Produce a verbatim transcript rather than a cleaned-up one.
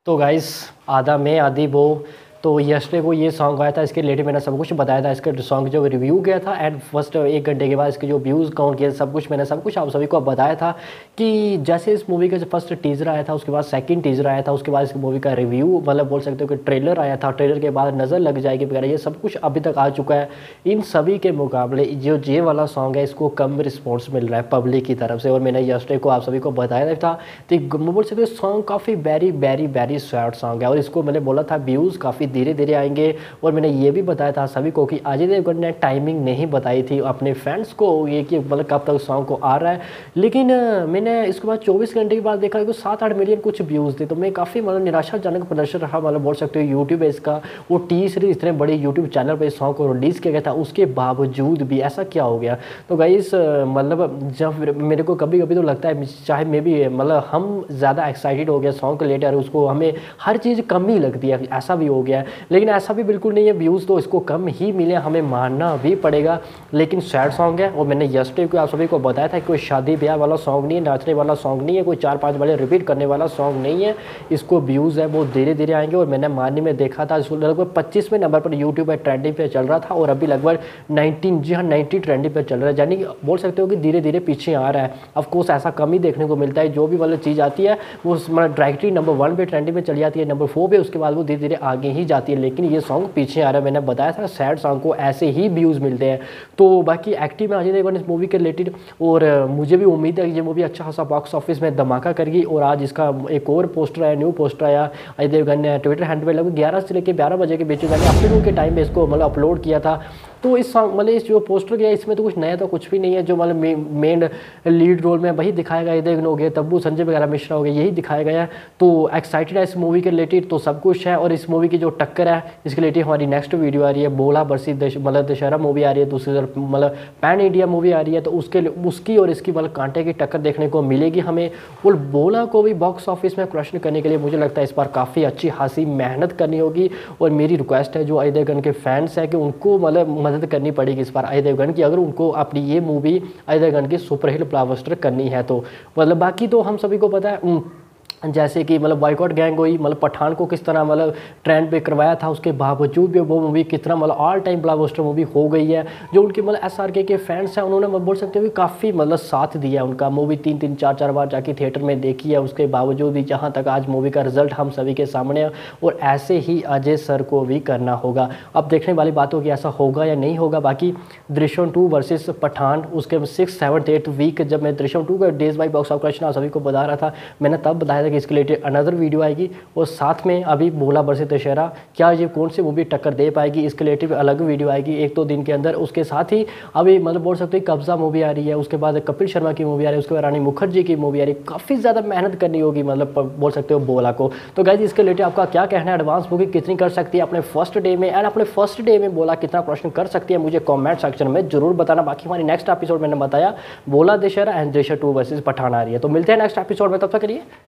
तो गाइस आधा मैं आधी वो। तो यस्टरडे को ये सॉन्ग आया था, इसके रिलेटेड मैंने सब कुछ बताया था। इसका सॉन्ग जो रिव्यू किया था एंड फर्स्ट एक घंटे के बाद इसके जो व्यूज़ काउंट किए सब कुछ मैंने सब कुछ आप सभी को बताया था कि जैसे इस मूवी का जो फर्स्ट टीज़र आया था, उसके बाद सेकंड टीज़र आया था, उसके बाद इस मूवी का रिव्यू मतलब बोल सकते हो कि ट्रेलर आया था, ट्रेलर के बाद नज़र लग जाएगी वगैरह, ये सब कुछ अभी तक आ चुका है। इन सभी के मुकाबले जो जे वाला सॉन्ग है इसको कम रिस्पॉन्स मिल रहा है पब्लिक की तरफ से, और मैंने यस्टरडे को आप सभी को बताया था। तो बोल सकते हो सॉन्ग काफ़ी very very very sad song है, और इसको मैंने बोला था व्यूज़ काफ़ी धीरे धीरे आएंगे। और मैंने ये भी बताया था सभी को कि अजय देवगन ने टाइमिंग नहीं बताई थी अपने फैंस को ये कि मतलब कब तक सॉन्ग को आ रहा है, लेकिन मैंने इसके बाद चौबीस घंटे के बाद देखा कि सात आठ मिलियन कुछ व्यूज़ थे। तो मैं काफ़ी मतलब निराशाजनक प्रदर्शन रहा, मतलब बोल सकते हो यूट्यूब है इसका, वो टी सीरीज इतने बड़े यूट्यूब चैनल पर इस सॉन्ग को रिलीज़ किया गया था, उसके बावजूद भी ऐसा क्या हो गया। तो गाइस मतलब जब मेरे को कभी कभी तो लगता है चाहे मे भी मतलब हम ज़्यादा एक्साइटेड हो गया सॉन्ग को लेकर, उसको हमें हर चीज़ कम ही लगती है, ऐसा भी हो गया है। लेकिन ऐसा भी बिल्कुल नहीं है, व्यूज़ तो इसको कम ही मिले, हमें मानना भी पड़ेगा। लेकिन सैड सॉन्ग है, और मैंने यस्टरडे को आप सभी को बताया था कि कोई शादी ब्याह वाला सॉन्ग नहीं है, नाचने वाला सॉन्ग नहीं है, कोई चार पांच वाले रिपीट करने वाला सॉन्ग नहीं है। इसको व्यूज़ है वो धीरे धीरे आएंगे, और मैंने मानने में देखा था इसको लगभग पच्चीसवें नंबर पर यूट्यूब पर ट्रेंडिंग पे चल रहा था, और अभी लगभग नाइनटीन जी हाँ नाइनटी ट्रेंडिंग पर चल रहा है, यानी कि बोल सकते हो कि धीरे धीरे पीछे आ रहा है। ऑफकोर्स ऐसा कम ही देखने को मिलता है, जो भी वाली चीज़ आती है वो मतलब डायरेक्टली नंबर वन पे ट्रेंडिंग में चली जाती है, नंबर फोर पे, उसके बाद वो धीरे धीरे आगे ही जाती है। लेकिन ये सॉन्ग पीछे आ रहा है, मैंने बताया था सैड सॉन्ग को ऐसे ही व्यूज़ मिलते हैं। तो बाकी एक्टिव में अजय देवगन इस मूवी के रिलेटेड, और मुझे भी उम्मीद है कि ये मूवी अच्छा खासा बॉक्स ऑफिस में धमाका करेगी। और आज इसका एक और पोस्टर आया, न्यू पोस्टर आया, अजय देवगन ने ट्विटर हैंडल पे लगभग ग्यारह से लेकर बारह बजे के बीच में आफ्टरनून के टाइम में इसको मतलब अपलोड किया था। तो इस सॉन्ग मतलब इस जो पोस्टर किया इसमें तो कुछ नया तो कुछ भी नहीं है, जो मतलब मेन लीड रोल में वही दिखाया गया, देवगन हो गया, तब्बू संजय वगैरह मिश्रा हो गया, यही दिखाया गया है। तो एक्साइटेड है इस मूवी के रिलेटेड, तो सब कुछ है। और इस मूवी की जो टक्कर है इसके रिलेटेड हमारी नेक्स्ट वीडियो आ रही है, बोला बरसी मतलब दशहरा मूवी आ रही है, दूसरी तरफ मतलब पैन इंडिया मूवी आ रही है, तो उसके उसकी और इसकी मतलब कांटे की टक्कर देखने को मिलेगी हमें। और बोला को भी बॉक्स ऑफिस में क्रश करने के लिए मुझे लगता है इस बार काफ़ी अच्छी खासी मेहनत करनी होगी। और मेरी रिक्वेस्ट है जो अजय देवगन के फैंस है कि उनको मतलब मदद करनी पड़ेगी इस बार अजय देवगन की, अगर उनको अपनी ये मूवी अजय देवगन की सुपरहिट ब्लॉकबस्टर करनी है तो। मतलब बाकी तो हम सभी को पता है जैसे कि मतलब बॉयकॉट गैंग हुई, मतलब पठान को किस तरह मतलब ट्रेंड पे करवाया था, उसके बावजूद भी वो मूवी कितना मतलब ऑल टाइम ब्लॉकबस्टर मूवी हो गई है। जो उनके मतलब एसआरके के फैंस हैं उन्होंने मतलब बोल सकते हो कि काफ़ी मतलब साथ दिया उनका, मूवी तीन तीन चार चार बार जाके थिएटर में देखी है, उसके बावजूद भी जहाँ तक आज मूवी का रिजल्ट हम सभी के सामने है। और ऐसे ही अजय सर को भी करना होगा। अब देखने वाली बात होगी ऐसा होगा या नहीं होगा। बाकी दृश्यम टू वर्सेस पठान, उसके सिक्स सेवन्थ एट्थ वीक जब मैं दृश्यम टू का days by box office collection आप सभी को बता रहा था, मैंने तब बताया कि इसके रिलेटेड अनदर वीडियो आएगी। और साथ में अभी बोला बरसे दशहरा, क्या ये कौन सी मूवी टक्कर दे पाएगी, इसके रिलेटेड अलग वीडियो आएगी एक दो दिन के अंदर। उसके साथ ही अभी मतलब बोल सकते हैं कब्जा मूवी आ रही है, उसके बाद कपिल शर्मा की मूवी आ रही है, उसके बाद रानी मुखर्जी की मूवी आ रही है। काफ़ी ज़्यादा मेहनत करनी होगी मतलब बोल सकते हो बोला को। तो गाइस इसके रिलेटेड आपका क्या कहना है, एडवांस बुकिंग कितनी कर सकती है अपने फर्स्ट डे में, एंड अपने फर्स्ट डे में बोला कितना प्रश्न कर सकती है, मुझे कॉमेंट सेक्शन में जरूर बताना। बाकी हमारी नेक्स्ट एपिसोड मैंने बताया बोला Dussehra and Drishyam two versus Pathaan आ रही है। तो मिलते हैं नेक्स्ट एपिसोड में, तब तक के लिए।